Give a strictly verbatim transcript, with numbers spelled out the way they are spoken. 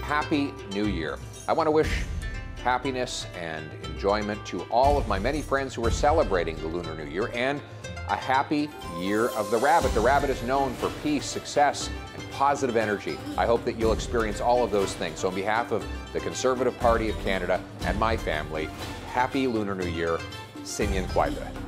Happy New Year. I want to wish happiness and enjoyment to all of my many friends who are celebrating the Lunar New Year, and a happy Year of the Rabbit. The rabbit is known for peace, success, and positive energy. I hope that you'll experience all of those things. So on behalf of the Conservative Party of Canada and my family, happy Lunar New Year. Sin Yin Kwai Be.